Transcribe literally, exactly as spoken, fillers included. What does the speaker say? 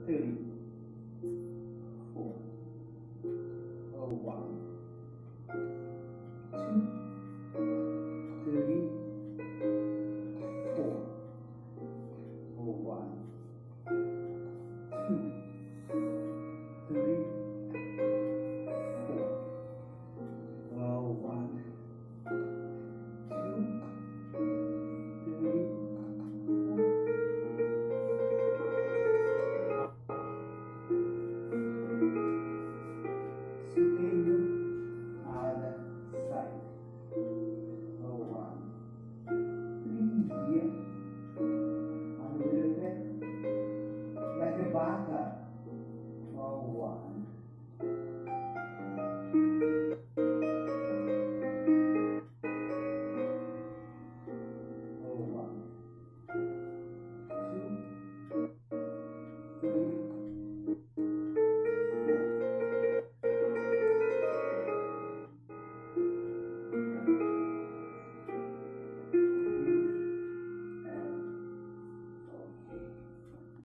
thirty, four, oh, one, two, thirty, four, oh, one, two, thirty, four, oh, one, two, thirty, Sukeyo, other side. Oh, one, three here. And a little bit like a baka.